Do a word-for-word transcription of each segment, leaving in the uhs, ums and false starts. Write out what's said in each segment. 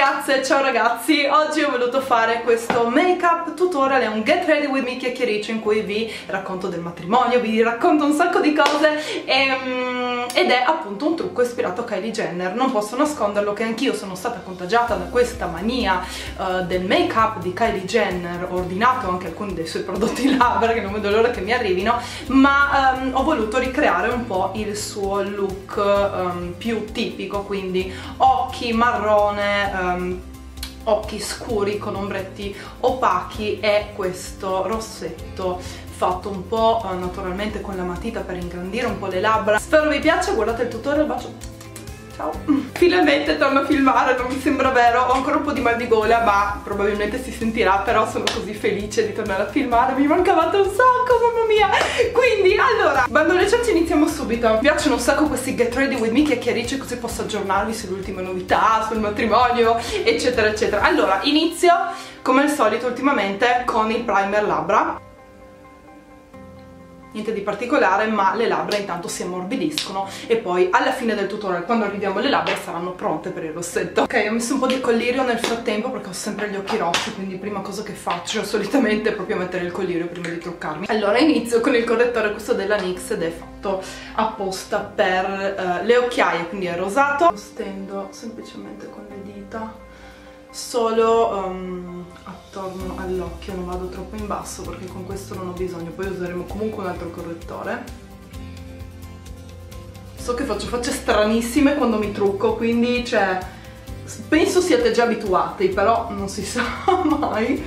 ragazze, ciao ragazzi, oggi ho voluto fare questo make up tutorial, è un get ready with me chiacchiericcio in cui vi racconto del matrimonio, vi racconto un sacco di cose e, ed è appunto un trucco ispirato a Kylie Jenner. Non posso nasconderlo che anch'io sono stata contagiata da questa mania uh, del make up di Kylie Jenner, ho ordinato anche alcuni dei suoi prodotti labbra che non vedo l'ora che mi arrivino, ma um, ho voluto ricreare un po' il suo look um, più tipico, quindi occhi marrone, um, occhi scuri con ombretti opachi e questo rossetto fatto un po' uh, naturalmente con la matita per ingrandire un po' le labbra. Spero vi piaccia, guardate il tutorial, bacio. Ciao! Finalmente torno a filmare, non mi sembra vero, ho ancora un po' di mal di gola ma probabilmente si sentirà, però sono così felice di tornare a filmare, mi mancavate un sacco, mamma mia! Quindi, allora, bando alle ciance, iniziamo subito. Mi piacciono un sacco questi get ready with me chiacchiericci così posso aggiornarvi sulle ultime novità, sul matrimonio, eccetera eccetera. Allora, inizio come al solito ultimamente con il primer labbra. Niente di particolare, ma le labbra intanto si ammorbidiscono e poi alla fine del tutorial, quando arriviamo alle labbra, saranno pronte per il rossetto. Ok, ho messo un po' di collirio nel frattempo perché ho sempre gli occhi rossi, quindi prima cosa che faccio solitamente è proprio mettere il collirio prima di truccarmi. Allora inizio con il correttore, questo della NYX, ed è fatto apposta per uh, le occhiaie, quindi è rosato. Lo stendo semplicemente con le dita solo um, attorno all'occhio, non vado troppo in basso perché con questo non ho bisogno, poi useremo comunque un altro correttore. So che faccio facce stranissime quando mi trucco, quindi cioè penso siate già abituati, però non si sa mai.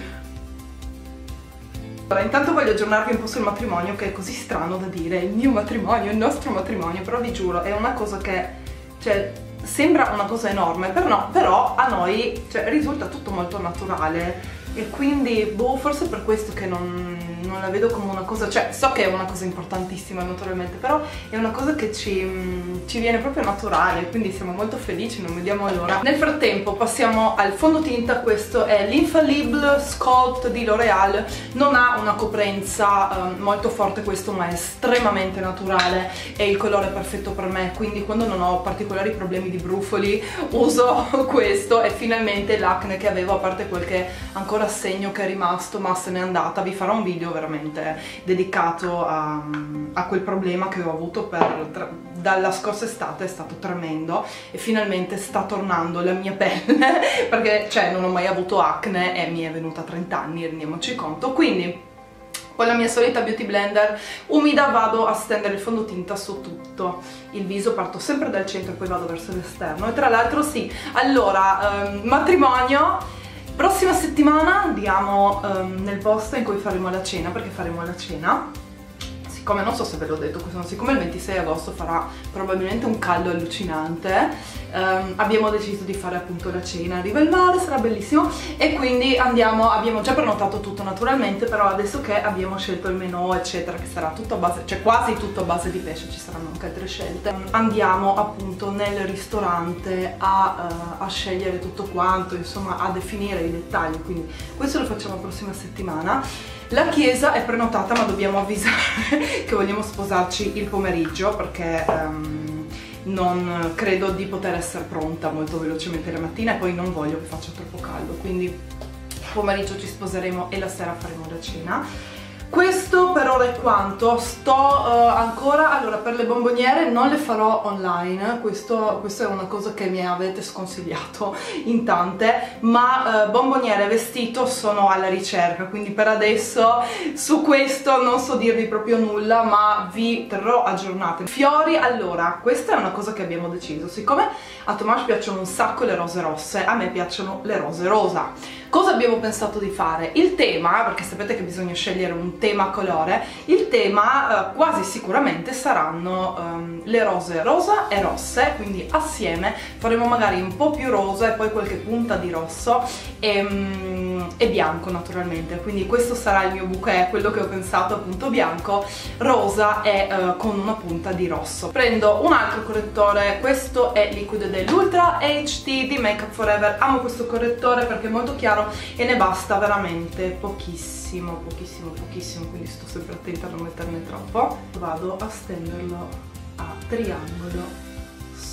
Allora, intanto voglio aggiornarvi un po' sul matrimonio, che è così strano da dire, il mio matrimonio, il nostro matrimonio, però vi giuro è una cosa che, cioè, sembra una cosa enorme, però, no, però a noi cioè, risulta tutto molto naturale e quindi boh, forse è per questo che non, non la vedo come una cosa, cioè so che è una cosa importantissima naturalmente, però è una cosa che ci, ci viene proprio naturale, quindi siamo molto felici, non vediamo l'ora. Nel frattempo passiamo al fondotinta, questo è l'Infallible Sculpt di L'Oreal, non ha una coprenza um, molto forte questo, ma è estremamente naturale e il colore è perfetto per me, quindi quando non ho particolari problemi di brufoli uso questo e finalmente l'acne che avevo, a parte qualche ancora segno che è rimasto ma se n'è andata, vi farò un video veramente dedicato a, a quel problema che ho avuto per, tra, dalla scorsa estate, è stato tremendo e finalmente sta tornando la mia pelle perché cioè non ho mai avuto acne e mi è venuta a trenta anni, rendiamoci conto. Quindi con la mia solita beauty blender umida vado a stendere il fondotinta su tutto il viso, parto sempre dal centro e poi vado verso l'esterno. E tra l'altro sì, allora, um, matrimonio, prossima settimana andiamo um, nel posto in cui faremo la cena, perché faremo la cena. Siccome, non so se ve l'ho detto, siccome il ventisei agosto farà probabilmente un caldo allucinante, um, abbiamo deciso di fare appunto la cena, arriva il mare, sarà bellissimo e quindi andiamo, abbiamo già prenotato tutto naturalmente, però adesso che abbiamo scelto il menù eccetera, che sarà tutto a base, cioè quasi tutto a base di pesce, ci saranno anche altre scelte, andiamo appunto nel ristorante a, uh, a scegliere tutto quanto, insomma a definire i dettagli, quindi questo lo facciamo la prossima settimana. La chiesa è prenotata ma dobbiamo avvisare che vogliamo sposarci il pomeriggio perché um, non credo di poter essere pronta molto velocemente la mattina e poi non voglio che faccia troppo caldo, quindi pomeriggio ci sposeremo e la sera faremo la cena. Questo per ora è quanto, sto uh, ancora, allora per le bomboniere non le farò online, questo, questo è una cosa che mi avete sconsigliato in tante, ma uh, bomboniere e vestito sono alla ricerca, quindi per adesso su questo non so dirvi proprio nulla, ma vi terrò aggiornate. Fiori, allora, questa è una cosa che abbiamo deciso, siccome a Tomas piacciono un sacco le rose rosse, a me piacciono le rose rosa. Cosa abbiamo pensato di fare? Il tema, perché sapete che bisogna scegliere un tema colore, il tema eh, quasi sicuramente saranno um, le rose rosa e rosse, quindi assieme faremo magari un po' più rosa e poi qualche punta di rosso e, um, e bianco naturalmente, quindi questo sarà il mio bouquet, quello che ho pensato appunto bianco, rosa e uh, con una punta di rosso. Prendo un altro correttore, questo è liquido dell'Ultra H D di Make Up For Ever, amo questo correttore perché è molto chiaro e ne basta veramente pochissimo, pochissimo, pochissimo, quindi sto sempre attenta a non metterne troppo. Vado a stenderlo a triangolo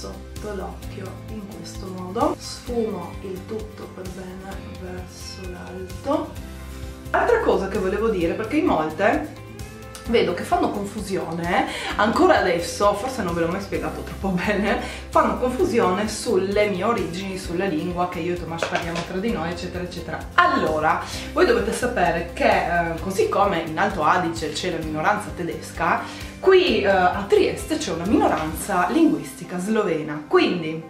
sotto l'occhio in questo modo, sfumo il tutto per bene verso l'alto. Altra cosa che volevo dire, perché in molte vedo che fanno confusione, ancora adesso, forse non ve l'ho mai spiegato troppo bene, fanno confusione sulle mie origini, sulla lingua che io e Tomas parliamo tra di noi, eccetera eccetera. Allora, voi dovete sapere che eh, così come in Alto Adige c'è la minoranza tedesca, qui eh, a Trieste c'è una minoranza linguistica slovena, quindi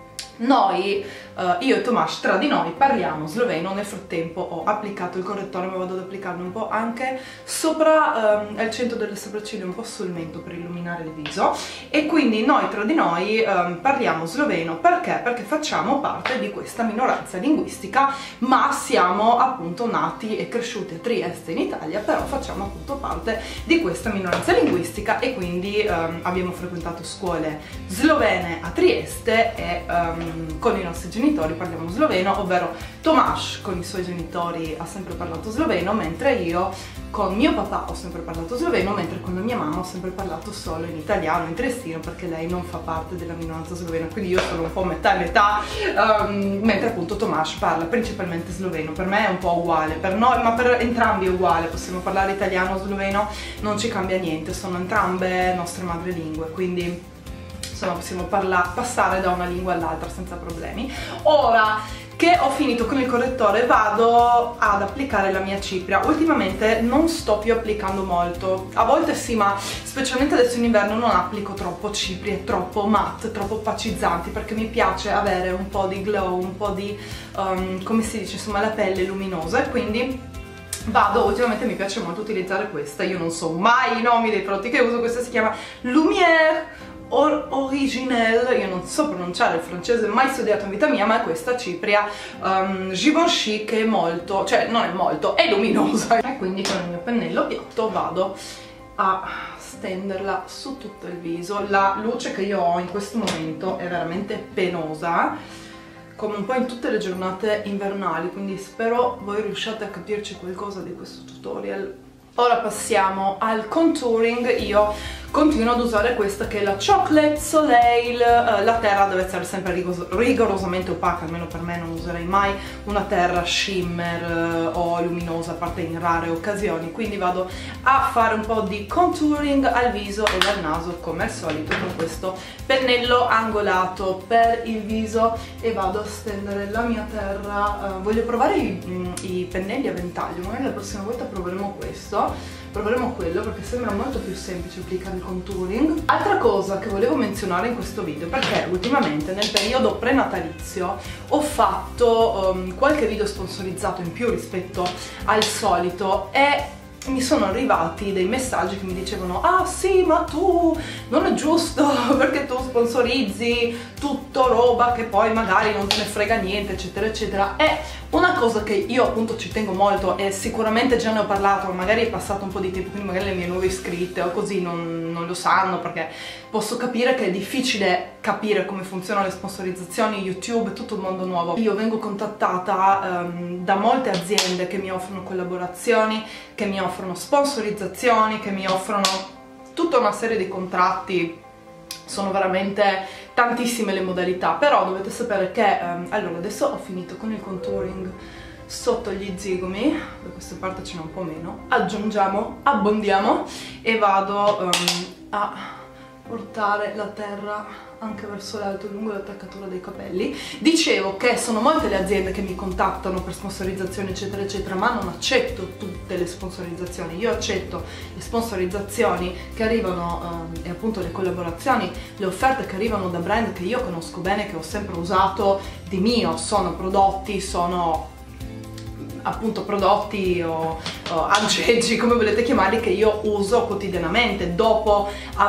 noi, uh, io e Tomas, tra di noi parliamo sloveno. Nel frattempo ho applicato il correttore, ma vado ad applicarlo un po' anche sopra um, al centro delle sopracciglia, un po' sul mento per illuminare il viso, e quindi noi tra di noi um, parliamo sloveno. Perché? Perché facciamo parte di questa minoranza linguistica, ma siamo appunto nati e cresciuti a Trieste in Italia, però facciamo appunto parte di questa minoranza linguistica e quindi um, abbiamo frequentato scuole slovene a Trieste e um, con i nostri genitori parliamo sloveno, ovvero Tomas con i suoi genitori ha sempre parlato sloveno, mentre io con mio papà ho sempre parlato sloveno, mentre con la mia mamma ho sempre parlato solo in italiano, in triestino, perché lei non fa parte della minoranza slovena, quindi io sono un po' metà e metà, um, mentre appunto Tomas parla principalmente sloveno. Per me è un po' uguale, per noi, ma per entrambi è uguale, possiamo parlare italiano o sloveno, non ci cambia niente, sono entrambe nostre madrelingue, quindi insomma possiamo parla passare da una lingua all'altra senza problemi. Ora che ho finito con il correttore vado ad applicare la mia cipria. Ultimamente non sto più applicando molto, a volte sì, ma specialmente adesso in inverno non applico troppo ciprie troppo matte, troppo opacizzanti, perché mi piace avere un po' di glow, un po' di um, come si dice, insomma la pelle luminosa, e quindi vado, ultimamente mi piace molto utilizzare questa. Io non so mai i nomi dei prodotti che uso, questa si chiama Lumière Or Originel, io non so pronunciare il francese, mai studiato in vita mia, ma è questa cipria um, Givenchy che è molto, cioè non è molto, è luminosa, e quindi con il mio pennello piatto vado a stenderla su tutto il viso. La luce che io ho in questo momento è veramente penosa, come un po' in tutte le giornate invernali, quindi spero voi riusciate a capirci qualcosa di questo tutorial. Ora passiamo al contouring. Io continuo ad usare questa che è la Chocolate Soleil. uh, la terra deve essere sempre rigorosamente opaca, almeno per me. Non userei mai una terra shimmer uh, o luminosa, a parte in rare occasioni, quindi vado a fare un po' di contouring al viso e al naso come al solito con questo pennello angolato per il viso, e vado a stendere la mia terra. uh, voglio provare i, i pennelli a ventaglio, magari la prossima volta proveremo questo, proveremo quello, perché sembra molto più semplice applicare il contouring. Altra cosa che volevo menzionare in questo video, perché ultimamente nel periodo prenatalizio ho fatto um, qualche video sponsorizzato in più rispetto al solito, e mi sono arrivati dei messaggi che mi dicevano: ah sì, ma tu non è giusto perché tu sponsorizzi tutto roba che poi magari non te ne frega niente, eccetera eccetera. È una cosa che io appunto ci tengo molto, e sicuramente già ne ho parlato, magari è passato un po' di tempo, quindi magari le mie nuove iscritte o così non, non lo sanno, perché posso capire che è difficile capire come funzionano le sponsorizzazioni, YouTube, tutto un mondo nuovo. Io vengo contattata um, da molte aziende che mi offrono collaborazioni, che mi offrono sponsorizzazioni, che mi offrono tutta una serie di contratti. Sono veramente tantissime le modalità, però dovete sapere che um, allora adesso ho finito con il contouring sotto gli zigomi, da questa parte ce n'è un po' meno, aggiungiamo, abbondiamo e vado um, a portare la terra anche verso l'alto lungo l'attaccatura dei capelli. Dicevo che sono molte le aziende che mi contattano per sponsorizzazioni eccetera eccetera, ma non accetto tutte le sponsorizzazioni. Io accetto le sponsorizzazioni che arrivano um, e appunto le collaborazioni, le offerte che arrivano da brand che io conosco bene, che ho sempre usato di mio, sono prodotti, sono appunto prodotti o, o aggeggi, come volete chiamarli, che io uso quotidianamente dopo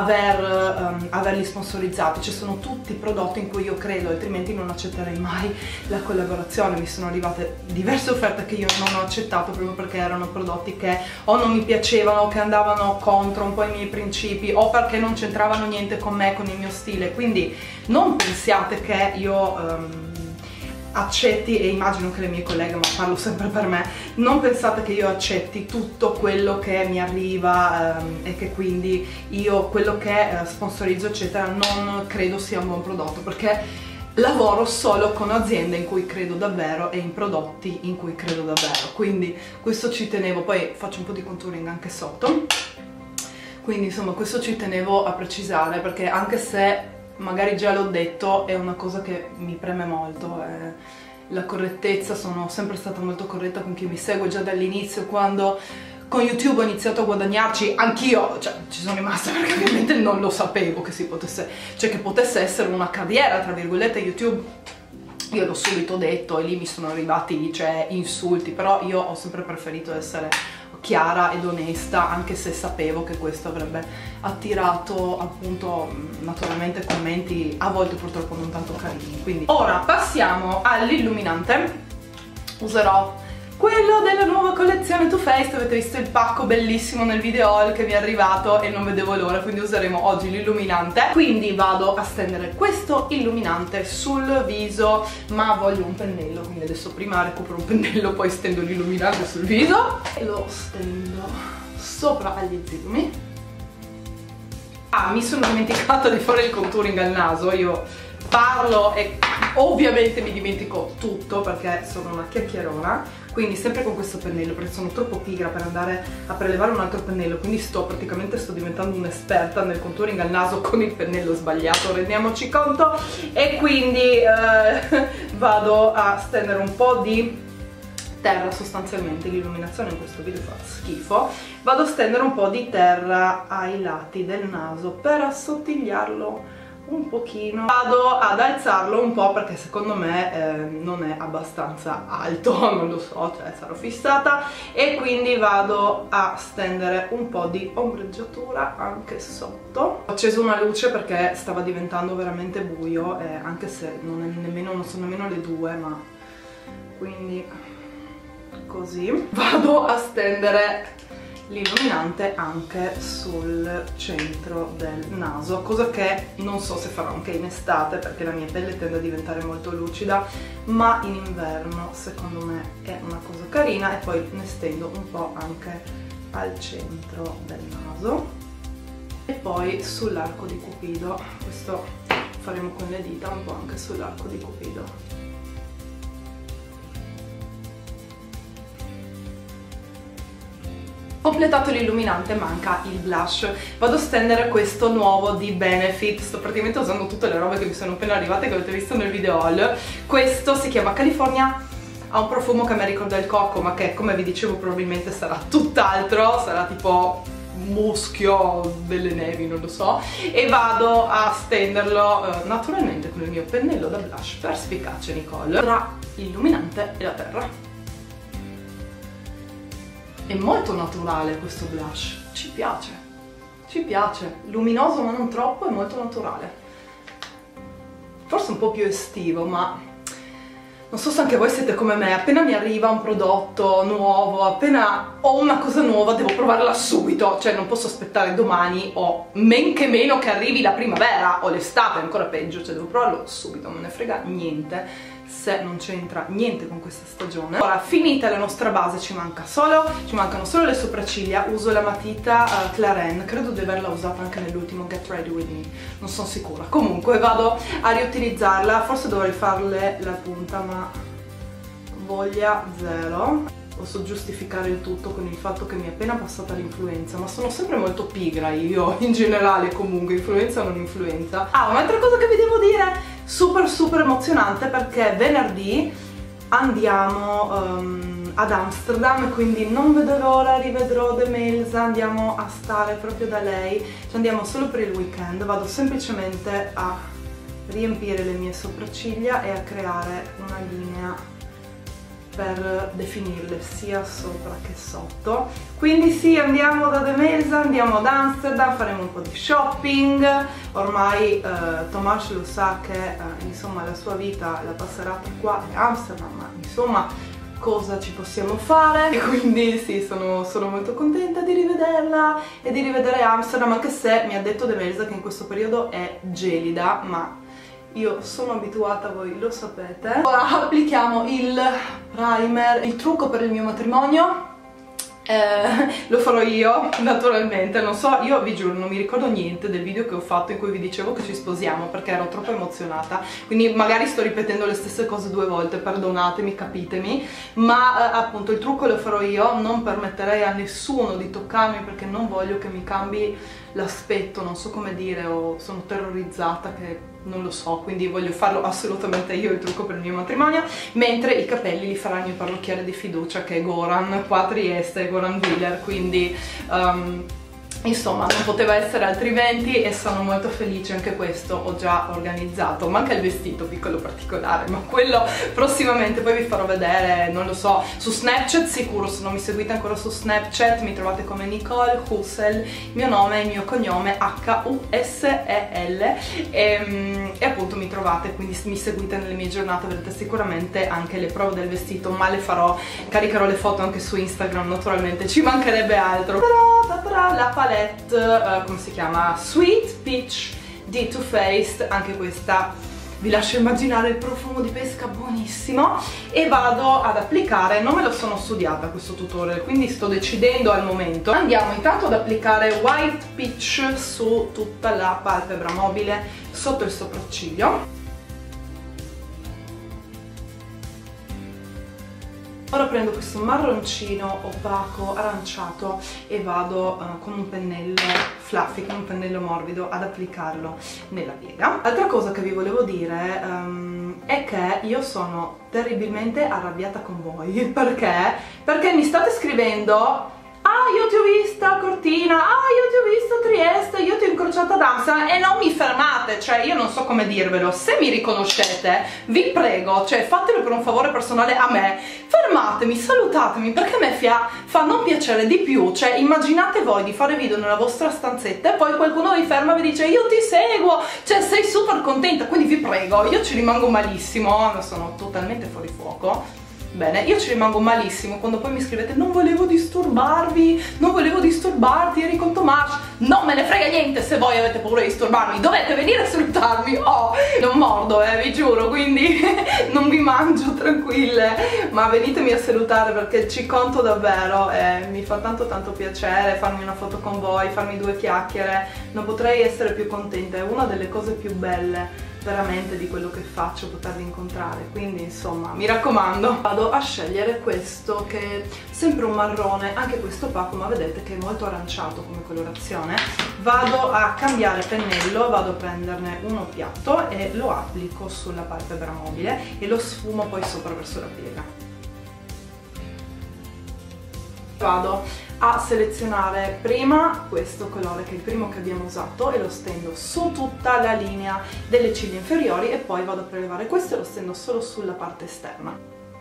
aver, um, averli sponsorizzati. Ci sono tutti prodotti in cui io credo, altrimenti non accetterei mai la collaborazione. Mi sono arrivate diverse offerte che io non ho accettato proprio perché erano prodotti che o non mi piacevano o che andavano contro un po' i miei principi, o perché non c'entravano niente con me, con il mio stile. Quindi non pensiate che io um, accetti, e immagino che le mie colleghe, ma parlo sempre per me, non pensate che io accetti tutto quello che mi arriva ehm, e che quindi io quello che eh, sponsorizzo eccetera non credo sia un buon prodotto, perché lavoro solo con aziende in cui credo davvero e in prodotti in cui credo davvero, quindi questo ci tenevo. Poi faccio un po' di contouring anche sotto, quindi insomma questo ci tenevo a precisare, perché anche se magari già l'ho detto, è una cosa che mi preme molto, eh, la correttezza. Sono sempre stata molto corretta con chi mi segue già dall'inizio. Quando con YouTube ho iniziato a guadagnarci, anch'io, cioè, ci sono rimasta perché ovviamente non lo sapevo che si potesse, cioè che potesse essere una carriera, tra virgolette, YouTube. Io l'ho subito detto e lì mi sono arrivati, cioè, insulti, però io ho sempre preferito essere chiara ed onesta, anche se sapevo che questo avrebbe attirato appunto naturalmente commenti a volte purtroppo non tanto carini. Quindi ora passiamo all'illuminante. Userò quello della nuova collezione Too Faced. Avete visto il pacco bellissimo nel video haul che mi è arrivato e non vedevo l'ora, quindi useremo oggi l'illuminante. Quindi vado a stendere questo illuminante sul viso, ma voglio un pennello, quindi adesso prima recupero un pennello, poi stendo l'illuminante sul viso e lo stendo sopra agli zigomi. Ah, mi sono dimenticata di fare il contouring al naso. Io parlo e ovviamente mi dimentico tutto perché sono una chiacchierona, quindi sempre con questo pennello, perché sono troppo pigra per andare a prelevare un altro pennello, quindi sto praticamente sto diventando un'esperta nel contouring al naso con il pennello sbagliato, rendiamoci conto. E quindi eh, vado a stendere un po' di terra, sostanzialmente l'illuminazione in questo video fa schifo. Vado a stendere un po' di terra ai lati del naso per assottigliarlo un pochino. Vado ad alzarlo un po' perché secondo me eh, non è abbastanza alto, non lo so, cioè sarò fissata, e quindi vado a stendere un po' di ombreggiatura anche sotto. Ho acceso una luce perché stava diventando veramente buio, eh, anche se non, è nemmeno, non sono nemmeno le due, ma quindi così. Vado a stendere l'illuminante anche sul centro del naso, cosa che non so se farò anche in estate perché la mia pelle tende a diventare molto lucida, ma in inverno secondo me è una cosa carina. E poi ne stendo un po' anche al centro del naso e poi sull'arco di Cupido. Questo faremo con le dita, un po' anche sull'arco di Cupido. Completato l'illuminante manca il blush. Vado a stendere questo nuovo di Benefit. Sto praticamente usando tutte le robe che mi sono appena arrivate, che avete visto nel video haul. Questo si chiama California, ha un profumo che mi ricorda il cocco, ma che come vi dicevo probabilmente sarà tutt'altro, sarà tipo muschio delle nevi, non lo so. E vado a stenderlo eh, naturalmente con il mio pennello da blush perspicace Nicole tra l'illuminante e la terra. È molto naturale questo blush, ci piace, ci piace, luminoso ma non troppo, è molto naturale. Forse un po' più estivo, ma non so se anche voi siete come me, appena mi arriva un prodotto nuovo, appena ho una cosa nuova devo provarla subito, cioè non posso aspettare domani o men che meno che arrivi la primavera o l'estate, ancora peggio, cioè devo provarlo subito, non me ne frega niente se non c'entra niente con questa stagione. Ora, finita la nostra base, ci manca solo, ci mancano solo le sopracciglia. Uso la matita uh, Clarins, credo di averla usata anche nell'ultimo Get Ready With Me, non sono sicura. Comunque vado a riutilizzarla, forse dovrei farle la punta, ma voglia zero. Posso giustificare il tutto con il fatto che mi è appena passata l'influenza, ma sono sempre molto pigra io, in generale comunque, influenza o non influenza. Ah, un'altra cosa che vi devo dire, super super emozionante, perché venerdì andiamo um, ad Amsterdam, quindi non vedo l'ora, rivedrò Demelza, andiamo a stare proprio da lei, ci andiamo solo per il weekend. Vado semplicemente a riempire le mie sopracciglia e a creare una linea per definirle sia sopra che sotto. Quindi sì, andiamo da Demelza, andiamo ad Amsterdam, faremo un po' di shopping. Ormai eh, Tomas lo sa che eh, insomma la sua vita la passerà qua a Amsterdam, ma insomma cosa ci possiamo fare? E quindi sì, sono, sono molto contenta di rivederla e di rivedere Amsterdam, anche se mi ha detto Demelza che in questo periodo è gelida, ma io sono abituata, voi lo sapete. Ora applichiamo il primer, il trucco per il mio matrimonio. Eh, lo farò io, naturalmente, non so, io vi giuro non mi ricordo niente del video che ho fatto in cui vi dicevo che ci sposiamo perché ero troppo emozionata, quindi magari sto ripetendo le stesse cose due volte, perdonatemi, capitemi, ma eh, appunto il trucco lo farò io, non permetterei a nessuno di toccarmi perché non voglio che mi cambi l'aspetto, non so come dire, o sono terrorizzata che non lo so, quindi voglio farlo assolutamente io il trucco per il mio matrimonio, mentre i capelli li farà il mio parrucchiere di fiducia che è Goran, qua a Trieste, Goran Willer, quindi um, insomma non poteva essere altrimenti e sono molto felice, anche questo ho già organizzato, manca il vestito piccolo particolare, ma quello prossimamente poi vi farò vedere, non lo so, su Snapchat sicuro, se non mi seguite ancora su Snapchat mi trovate come Nicole Hussel, il mio nome, il mio cognome H U S E L e, e appunto mi trovate, quindi mi seguite nelle mie giornate, vedrete sicuramente anche le prove del vestito, ma le farò, caricherò le foto anche su Instagram naturalmente, ci mancherebbe altro. Però, però la palette Uh, come si chiama? Sweet Peach di Too Faced, anche questa vi lascio immaginare il profumo di pesca buonissimo, e vado ad applicare, non me lo sono studiata questo tutorial quindi sto decidendo al momento. Andiamo intanto ad applicare White Peach su tutta la palpebra mobile sotto il sopracciglio. Ora prendo questo marroncino opaco aranciato e vado uh, con un pennello fluffy, con un pennello morbido ad applicarlo nella piega. Altra cosa che vi volevo dire um, è che io sono terribilmente arrabbiata con voi. Perché? Perché mi state scrivendo: ah, io ti ho vista a Cortina, ah, io ti ho vista a Trieste, io ti ho incrociata ad Amsterdam, e non mi fermate, cioè io non so come dirvelo, se mi riconoscete, vi prego, cioè fatelo per un favore personale a me, fermatemi, salutatemi, perché a me fa, fa non piacere di più, cioè immaginate voi di fare video nella vostra stanzetta e poi qualcuno vi ferma e vi dice io ti seguo, cioè sei super contenta, quindi vi prego, io ci rimango malissimo, sono totalmente fuori fuoco. Bene, io ci rimango malissimo quando poi mi scrivete non volevo disturbarvi, non volevo disturbarti, eri con Tomas. Non me ne frega niente se voi avete paura di disturbarmi, dovete venire a salutarmi. Oh, non mordo, eh, vi giuro, quindi non vi mangio, tranquille, ma venitemi a salutare perché ci conto davvero e mi fa tanto tanto piacere farmi una foto con voi, farmi due chiacchiere, non potrei essere più contenta, è una delle cose più belle veramente di quello che faccio, potervi incontrare, quindi insomma mi raccomando. Vado a scegliere questo che è sempre un marrone, anche questo opaco, ma vedete che è molto aranciato come colorazione. Vado a cambiare pennello, vado a prenderne uno piatto e lo applico sulla palpebra mobile e lo sfumo poi sopra verso la piega. Vado a selezionare prima questo colore che è il primo che abbiamo usato e lo stendo su tutta la linea delle ciglia inferiori e poi vado a prelevare questo e lo stendo solo sulla parte esterna.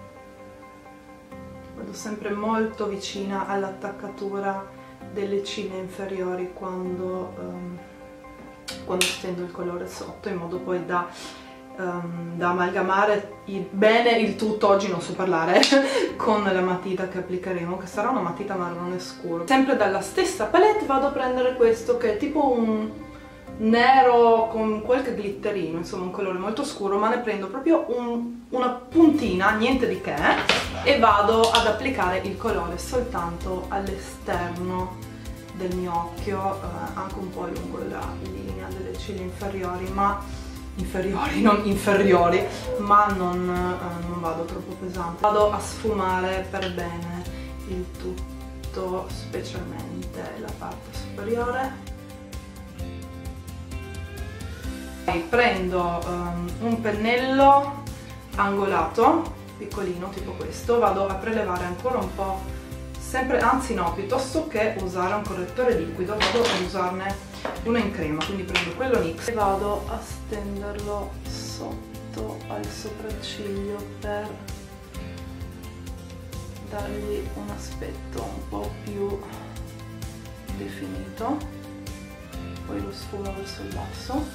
Vado sempre molto vicina all'attaccatura delle ciglia inferiori quando, um, quando stendo il colore sotto, in modo poi da Um, da amalgamare il, bene il tutto, oggi non so parlare, con la matita che applicheremo, che sarà una matita marrone scuro. Sempre dalla stessa palette vado a prendere questo che è tipo un nero con qualche glitterino, insomma un colore molto scuro, ma ne prendo proprio un, una puntina, niente di che, e vado ad applicare il colore soltanto all'esterno del mio occhio, eh, anche un po' lungo la linea delle ciglia inferiori, ma inferiori, non inferiori, ma non, eh, non vado troppo pesante. Vado a sfumare per bene il tutto, specialmente la parte superiore. Poi prendo um, un pennello angolato, piccolino, tipo questo, vado a prelevare ancora un po', sempre, anzi no, piuttosto che usare un correttore liquido, vado ad usarne uno in crema, quindi prendo quello N Y X e vado a stenderlo sotto al sopracciglio per dargli un aspetto un po' più definito, poi lo sfumo verso il basso.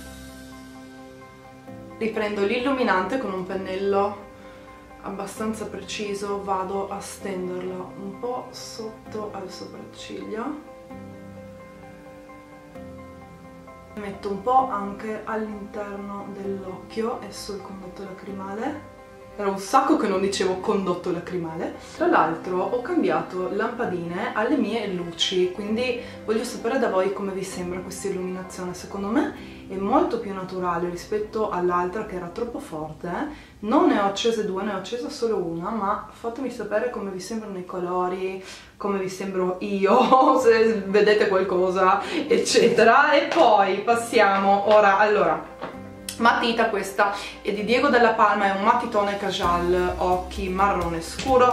Riprendo l'illuminante con un pennello abbastanza preciso, vado a stenderlo un po' sotto al sopracciglio. Metto un po' anche all'interno dell'occhio e sul condotto lacrimale. Era un sacco che non dicevo condotto lacrimale. Tra l'altro ho cambiato lampadine alle mie luci, quindi voglio sapere da voi come vi sembra questa illuminazione. Secondo me è molto più naturale rispetto all'altra che era troppo forte. Non ne ho accese due, ne ho accesa solo una, ma fatemi sapere come vi sembrano i colori, come vi sembro io, se vedete qualcosa, eccetera. E poi passiamo ora, allora... matita, questa è di Diego Della Palma, è un matitone casual occhi marrone scuro.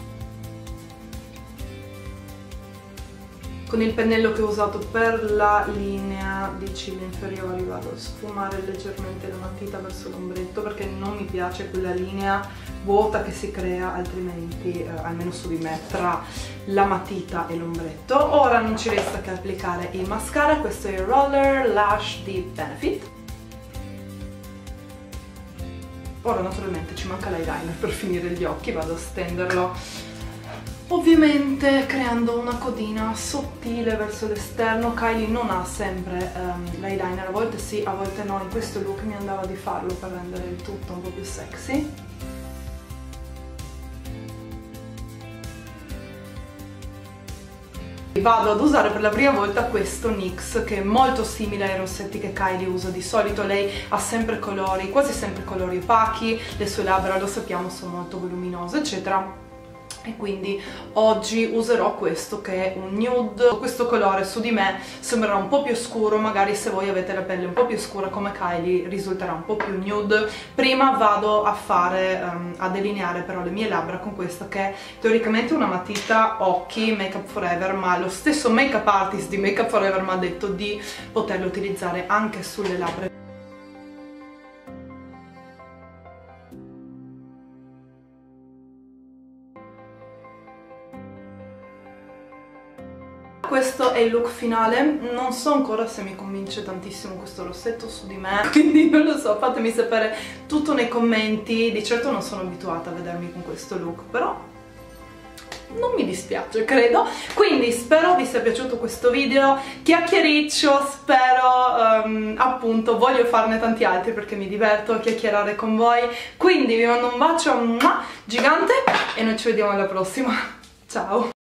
Con il pennello che ho usato per la linea di ciglia inferiori vado a sfumare leggermente la matita verso l'ombretto, perché non mi piace quella linea vuota che si crea altrimenti, eh, almeno su di me, tra la matita e l'ombretto. Ora non ci resta che applicare il mascara, questo è il Roller Lash di Benefit. Ora naturalmente ci manca l'eyeliner per finire gli occhi, vado a stenderlo ovviamente creando una codina sottile verso l'esterno. Kylie non ha sempre um, l'eyeliner, a volte sì, a volte no, in questo look mi andava di farlo per rendere il tutto un po' più sexy. Vado ad usare per la prima volta questo NYX che è molto simile ai rossetti che Kylie usa di solito. Lei ha sempre colori, quasi sempre colori opachi, le sue labbra lo sappiamo sono molto voluminose eccetera, e quindi oggi userò questo che è un nude. Questo colore su di me sembrerà un po' più scuro, magari se voi avete la pelle un po' più scura come Kylie risulterà un po' più nude. Prima vado a fare, um, a delineare però le mie labbra con questa che è teoricamente una matita occhi Make Up Forever, ma lo stesso make up artist di Make Up Forever mi ha detto di poterlo utilizzare anche sulle labbra. Questo è il look finale, non so ancora se mi convince tantissimo questo rossetto su di me, quindi non lo so, fatemi sapere tutto nei commenti. Di certo non sono abituata a vedermi con questo look, però non mi dispiace, credo. Quindi spero vi sia piaciuto questo video chiacchiericcio, spero um, appunto voglio farne tanti altri perché mi diverto a chiacchierare con voi. Quindi vi mando un bacio gigante e noi ci vediamo alla prossima, ciao!